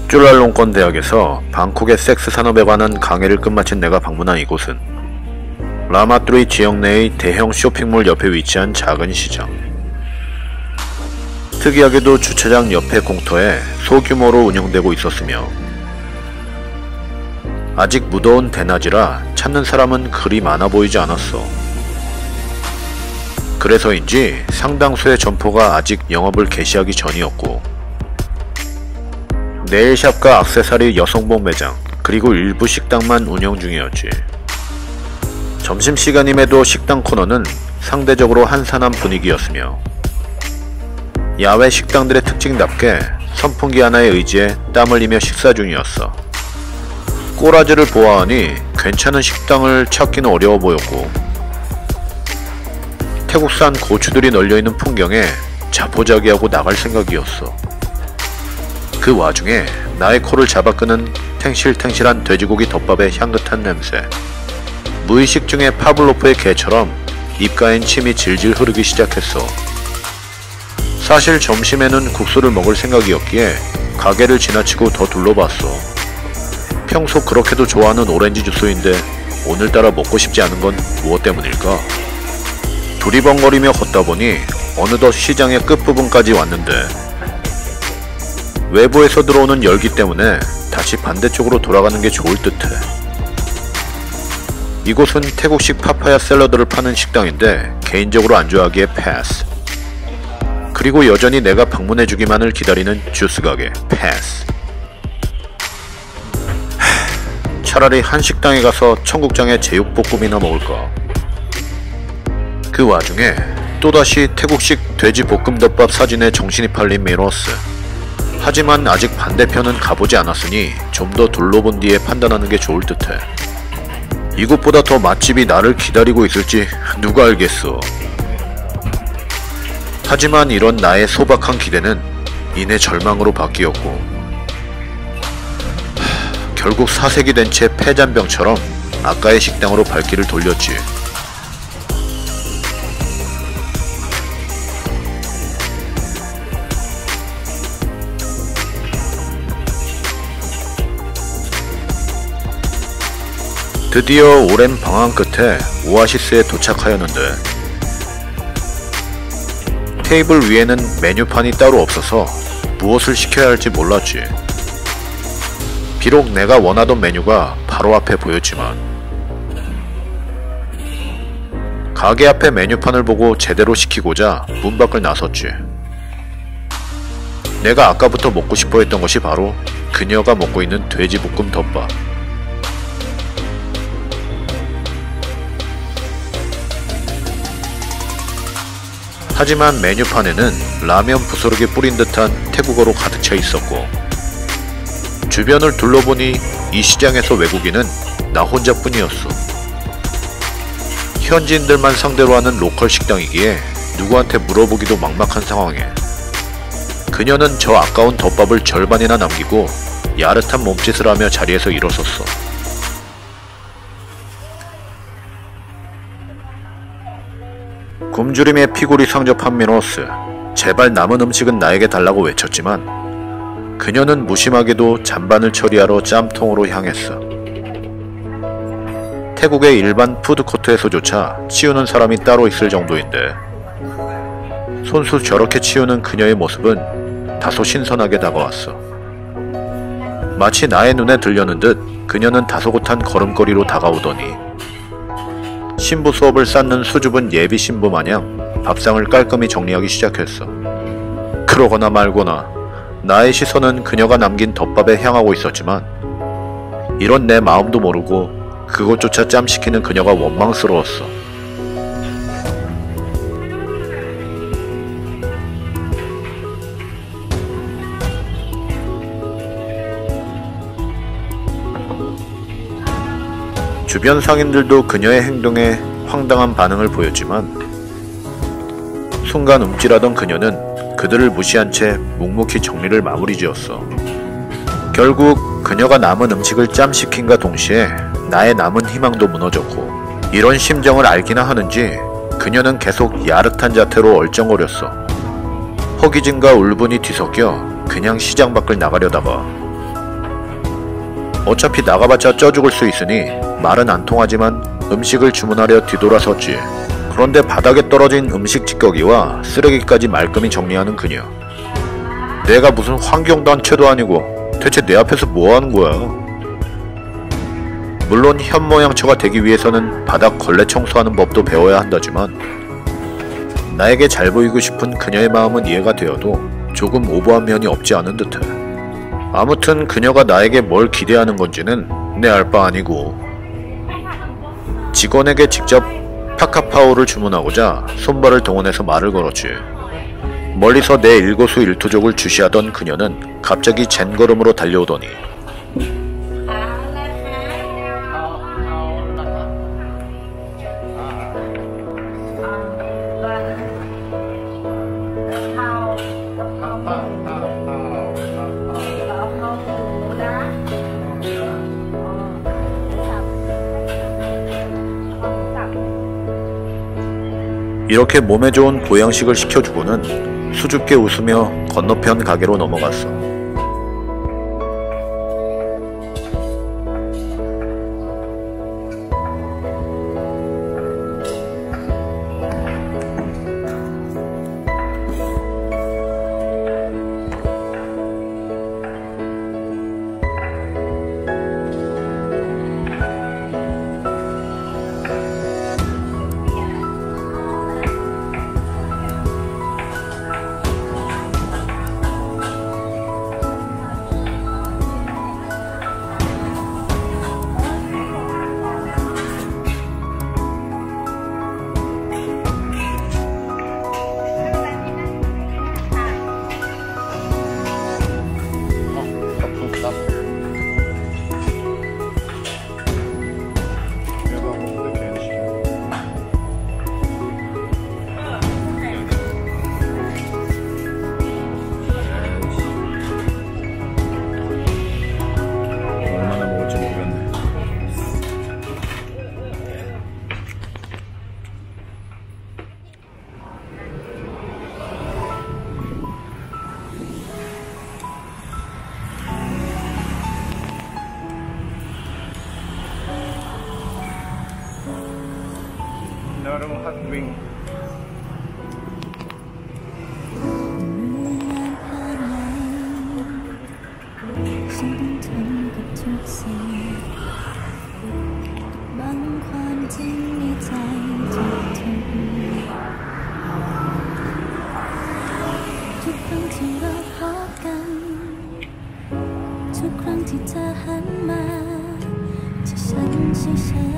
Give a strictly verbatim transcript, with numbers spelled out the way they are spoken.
쭈랄롱권 대학에서 방콕의 섹스 산업에 관한 강의를 끝마친 내가 방문한 이곳은 라마뚜이 지역 내의 대형 쇼핑몰 옆에 위치한 작은 시장. 특이하게도 주차장 옆에 공터에 소규모로 운영되고 있었으며 아직 무더운 대낮이라 찾는 사람은 그리 많아 보이지 않았어. 그래서인지 상당수의 점포가 아직 영업을 개시하기 전이었고 네일샵과 액세서리 여성복 매장 그리고 일부 식당만 운영 중이었지. 점심시간임에도 식당 코너는 상대적으로 한산한 분위기였으며 야외 식당들의 특징답게 선풍기 하나에 의지해 땀 흘리며 식사 중이었어. 꼬라지를 보아하니 괜찮은 식당을 찾기는 어려워 보였고 태국산 고추들이 널려있는 풍경에 자포자기하고 나갈 생각이었어. 그 와중에 나의 코를 잡아끄는 탱실탱실한 돼지고기 덮밥의 향긋한 냄새, 무의식 중에 파블로프의 개처럼 입가엔 침이 질질 흐르기 시작했어. 사실 점심에는 국수를 먹을 생각이었기에 가게를 지나치고 더 둘러봤어. 평소 그렇게도 좋아하는 오렌지 주스인데 오늘따라 먹고 싶지 않은 건 무엇 때문일까? 두리번거리며 걷다 보니 어느덧 시장의 끝부분까지 왔는데 외부에서 들어오는 열기 때문에 다시 반대쪽으로 돌아가는 게 좋을 듯해. 이곳은 태국식 파파야 샐러드를 파는 식당인데 개인적으로 안 좋아하기에 패스. 그리고 여전히 내가 방문해주기만을 기다리는 주스 가게 패스. 하, 차라리 한식당에 가서 청국장에 제육볶음이나 먹을까. 그 와중에 또다시 태국식 돼지볶음덮밥 사진에 정신이 팔린 미로스. 하지만 아직 반대편은 가보지 않았으니 좀 더 둘러본 뒤에 판단하는 게 좋을 듯해. 이곳보다 더 맛집이 나를 기다리고 있을지 누가 알겠어. 하지만 이런 나의 소박한 기대는 이내 절망으로 바뀌었고 하, 결국 사색이 된 채 폐잔병처럼 아까의 식당으로 발길을 돌렸지. 드디어 오랜 방황 끝에 오아시스에 도착하였는데 테이블 위에는 메뉴판이 따로 없어서 무엇을 시켜야 할지 몰랐지. 비록 내가 원하던 메뉴가 바로 앞에 보였지만 가게 앞에 메뉴판을 보고 제대로 시키고자 문 밖을 나섰지. 내가 아까부터 먹고 싶어 했던 것이 바로 그녀가 먹고 있는 돼지볶음 덮밥. 하지만 메뉴판에는 라면 부스러기 뿌린 듯한 태국어로 가득 차 있었고 주변을 둘러보니 이 시장에서 외국인은 나 혼자뿐이었어. 현지인들만 상대로 하는 로컬 식당이기에 누구한테 물어보기도 막막한 상황에 그녀는 저 아까운 덮밥을 절반이나 남기고 야릇한 몸짓을 하며 자리에서 일어섰어. 굶주림에 피골이 상접한 미노스. 제발 남은 음식은 나에게 달라고 외쳤지만 그녀는 무심하게도 잔반을 처리하러 짬통으로 향했어. 태국의 일반 푸드코트에서조차 치우는 사람이 따로 있을 정도인데 손수 저렇게 치우는 그녀의 모습은 다소 신선하게 다가왔어. 마치 나의 눈에 들려는 듯 그녀는 다소곳한 걸음걸이로 다가오더니 신부 수업을 쌓는 수줍은 예비 신부 마냥 밥상을 깔끔히 정리하기 시작했어. 그러거나 말거나 나의 시선은 그녀가 남긴 덮밥에 향하고 있었지만 이런 내 마음도 모르고 그것조차 짬시키는 그녀가 원망스러웠어. 주변 상인들도 그녀의 행동에 황당한 반응을 보였지만 순간 움찔하던 그녀는 그들을 무시한 채 묵묵히 정리를 마무리 지었어. 결국 그녀가 남은 음식을 짬시킨과 동시에 나의 남은 희망도 무너졌고 이런 심정을 알기나 하는지 그녀는 계속 야릇한 자태로 얼쩡거렸어. 허기짐과 울분이 뒤섞여 그냥 시장 밖을 나가려다가 어차피 나가봤자 쪄 죽을 수 있으니 말은 안 통하지만 음식을 주문하려 뒤돌아섰지. 그런데 바닥에 떨어진 음식 찌꺼기와 쓰레기까지 말끔히 정리하는 그녀. 내가 무슨 환경단체도 아니고 대체 내 앞에서 뭐하는 거야? 물론 현모양처가 되기 위해서는 바닥 걸레 청소하는 법도 배워야 한다지만 나에게 잘 보이고 싶은 그녀의 마음은 이해가 되어도 조금 오버한 면이 없지 않은 듯해. 아무튼 그녀가 나에게 뭘 기대하는 건지는 내 알 바 아니고 직원에게 직접 파카파오를 주문하고자 손발을 동원해서 말을 걸었지. 멀리서 내 일거수일투족을 주시하던 그녀는 갑자기 젠걸음으로 달려오더니 이렇게 몸에 좋은 보양식을 시켜주고는 수줍게 웃으며 건너편 가게로 넘어갔어. Narrow hot wing. ทุกครั้งที่เธอหันมาที่ฉันใช่